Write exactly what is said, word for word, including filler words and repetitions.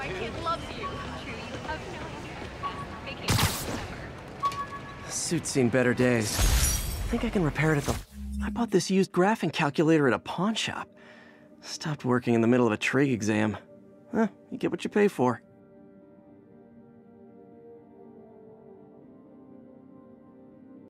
kid loves you. True, you have no vacation ever. This suit's seen better days. I think I can repair it at the... I bought this used graphing calculator at a pawn shop. Stopped working in the middle of a trig exam. Huh, you get what you pay for.